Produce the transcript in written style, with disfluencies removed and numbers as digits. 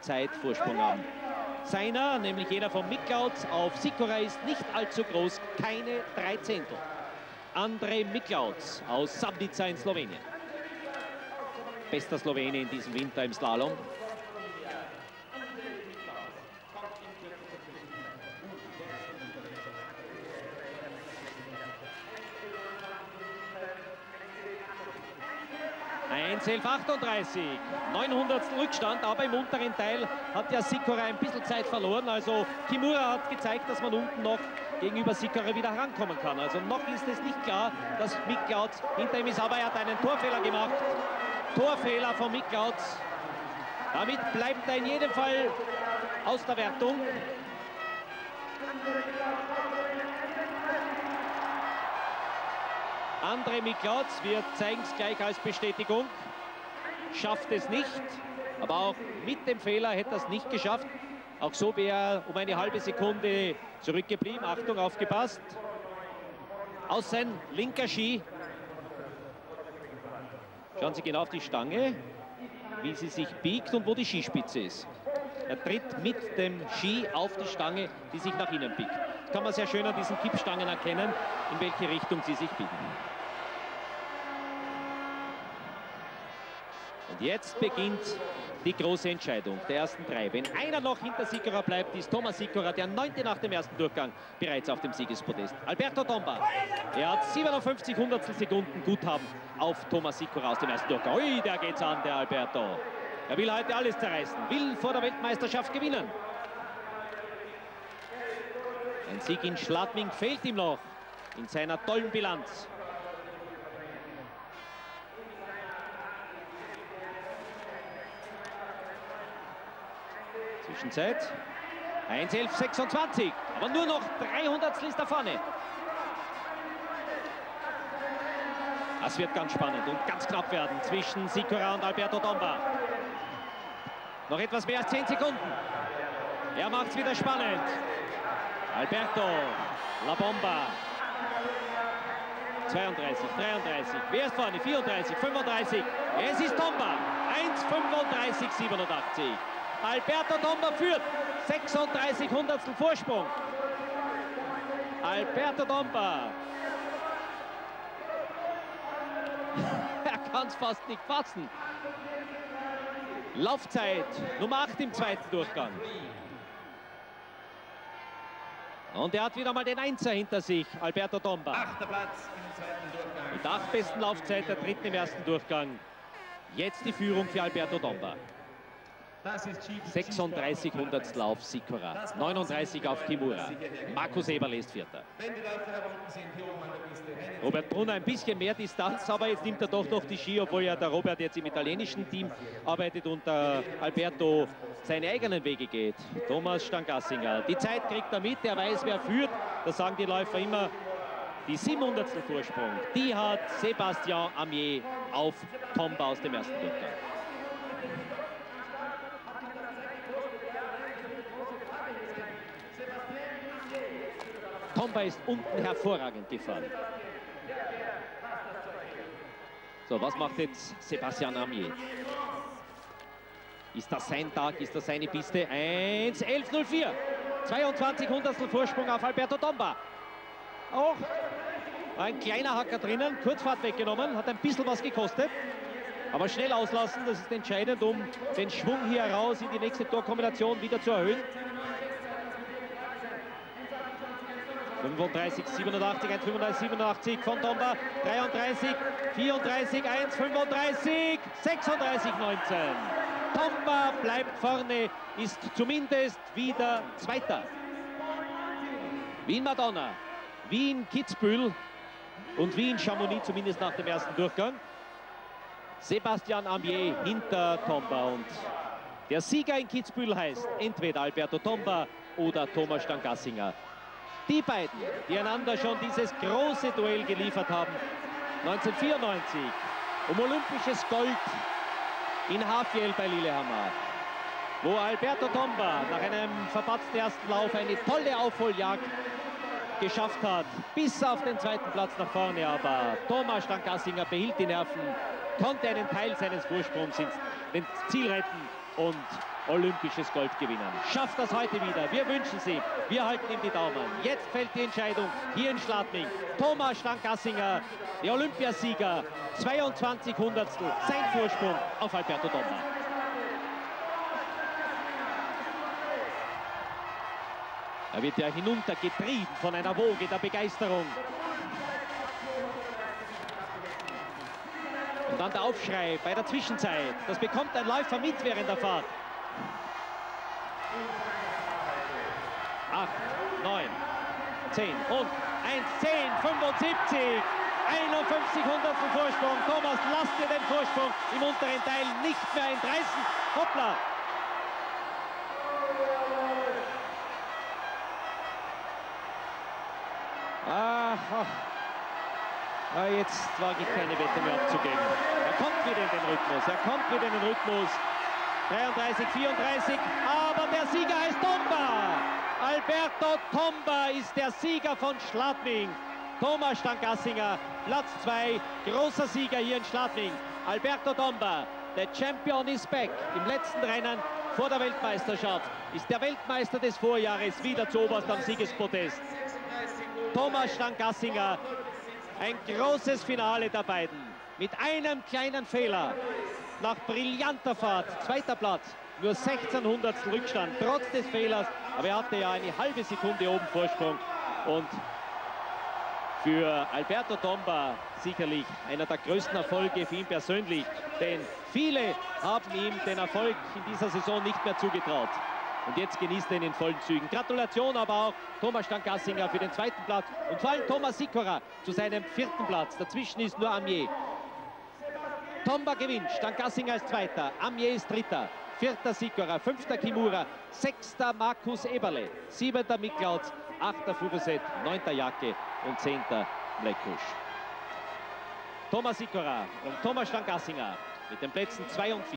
Zeitvorsprung haben. Seiner, nämlich jener von Miklautz auf Sikora, ist nicht allzu groß, keine 3 Zehntel. Andrej Miklautz aus Sabnica in Slowenien. Bester Slowene in diesem Winter im Slalom. Self 38, 900 Rückstand, aber im unteren Teil hat ja Sikora ein bisschen Zeit verloren. Also Kimura hat gezeigt, dass man unten noch gegenüber Sikora wieder herankommen kann. Also noch ist es nicht klar, dass Miklautz hinter ihm ist, aber er hat einen Torfehler gemacht. Torfehler von Miklautz. Damit bleibt er in jedem Fall aus der Wertung. Andrej Miklautz, wir zeigen es gleich als Bestätigung, schafft es nicht, aber auch mit dem Fehler hätte er es nicht geschafft. Auch so wäre er um eine halbe Sekunde zurückgeblieben. Achtung, aufgepasst. Außen, linker Ski. Schauen Sie genau auf die Stange, wie sie sich biegt und wo die Skispitze ist. Er tritt mit dem Ski auf die Stange, die sich nach innen biegt. Das kann man sehr schön an diesen Kippstangen erkennen, in welche Richtung sie sich biegen. Und jetzt beginnt die große Entscheidung der ersten 3. Wenn einer noch hinter Sikora bleibt, ist Thomas Sikora, der 9. nach dem ersten Durchgang, bereits auf dem Siegespodest. Alberto Tomba, er hat 57 Hundertstel Sekunden Guthaben auf Thomas Sikora aus dem ersten Durchgang. Ui, der geht's an, der Alberto. Er will heute alles zerreißen, will vor der Weltmeisterschaft gewinnen. Ein Sieg in Schladming fehlt ihm noch in seiner tollen Bilanz. Zwischenzeit 1:11:26, aber nur noch 300 ist da vorne. Das wird ganz spannend und ganz knapp werden zwischen Sikora und Alberto Tomba. Noch etwas mehr als 10 Sekunden. Er macht es wieder spannend. Alberto, La Bomba. 32, 33, wer ist vorne? 34, 35. Es ist Tomba. 1:35:87. Alberto Tomba führt, 36 Hundertstel Vorsprung. Alberto Tomba. Er kann es fast nicht fassen. Laufzeit Nummer 8 im zweiten Durchgang. Und er hat wieder mal den Einser hinter sich, Alberto Tomba. 8. Platz im zweiten Durchgang. Mit 8 besten Laufzeit der 3. im ersten Durchgang. Jetzt die Führung für Alberto Tomba. 36 Hundertstel auf Sikora, 39 auf Kimura. Markus Eberle ist 4. Robert Brunner ein bisschen mehr Distanz, aber jetzt nimmt er doch noch die Ski, obwohl ja der Robert jetzt im italienischen Team arbeitet und der Alberto seine eigenen Wege geht. Thomas Stangassinger, die Zeit kriegt er mit, er weiß, wer führt. Das sagen die Läufer immer. Die 700stel Vorsprung, die hat Sebastian Amier auf Tomba aus dem ersten Durchgang. Tomba ist unten hervorragend gefahren. So, was macht jetzt Sebastian Amier? Ist das sein Tag? Ist das seine Piste? 1:11:04. 22 Hundertstel Vorsprung auf Alberto Tomba. Auch ein kleiner Hacker drinnen, Kurzfahrt weggenommen, hat ein bisschen was gekostet. Aber schnell auslassen, das ist entscheidend, um den Schwung hier raus in die nächste Torkombination wieder zu erhöhen. 35, 87, 1:35, 87 von Tomba, 33, 34, 1:35, 36, 19. Tomba bleibt vorne, ist zumindest wieder Zweiter. Wien-Madonna, Wien-Kitzbühel und Wien-Chamonix zumindest nach dem ersten Durchgang. Sebastian Amier hinter Tomba und der Sieger in Kitzbühel heißt entweder Alberto Tomba oder Thomas Stangassinger. Die beiden, die einander schon dieses große Duell geliefert haben, 1994 um olympisches Gold in Hafjell bei Lillehammer, wo Alberto Tomba nach einem verpatzten ersten Lauf eine tolle Aufholjagd geschafft hat, bis auf den zweiten Platz nach vorne, aber Thomas Stangassinger behielt die Nerven, konnte einen Teil seines Vorsprungs ins Ziel retten und olympisches Gold gewinnen. Schafft das heute wieder. Wir wünschen es ihm. Wir halten ihm die Daumen. Jetzt fällt die Entscheidung hier in Schladming. Thomas Stank-Gassinger, der Olympiasieger, 22 Hundertstel, sein Vorsprung auf Alberto Tomba. Er wird ja hinuntergetrieben von einer Woge der Begeisterung. Und dann der Aufschrei bei der Zwischenzeit. Das bekommt ein Läufer mit während der Fahrt. 8, 9, 10 und 1, 10, 75. 51 Hundertstel Vorsprung. Thomas, lasst dir den Vorsprung im unteren Teil nicht mehr entreißen. Hoppla! Jetzt wage ich keine Wette mehr abzugeben. Er kommt wieder in den Rhythmus. Er kommt wieder in den Rhythmus. 33, 34. Aber der Sieger heißt Tomba. Alberto Tomba ist der Sieger von Schladming. Thomas Stank-Gassinger, Platz 2. Großer Sieger hier in Schladming. Alberto Tomba, der Champion is back. Im letzten Rennen vor der Weltmeisterschaft ist der Weltmeister des Vorjahres wieder zu oberst am Siegespodest. Thomas Stank-Gassinger, ein großes Finale der beiden. Mit einem kleinen Fehler. Nach brillanter Fahrt, zweiter Platz, nur 16 Hundertstel Rückstand, trotz des Fehlers. Aber er hatte ja eine halbe Sekunde oben Vorsprung. Und für Alberto Tomba sicherlich einer der größten Erfolge für ihn persönlich. Denn viele haben ihm den Erfolg in dieser Saison nicht mehr zugetraut. Und jetzt genießt er ihn in vollen Zügen. Gratulation aber auch Thomas Stank-Gassinger für den zweiten Platz und vor allem Thomas Sikora zu seinem vierten Platz. Dazwischen ist nur Amier. Tomba gewinnt, Stank-Gassinger ist zweiter, Amier ist dritter, vierter Sikora, fünfter Kimura, sechster Markus Eberle, siebenter Miklautz, achter Furuset, neunter Jacke und zehnter Blekusch. Thomas Sikora und Thomas Stank-Gassinger mit den Plätzen 2 und 4.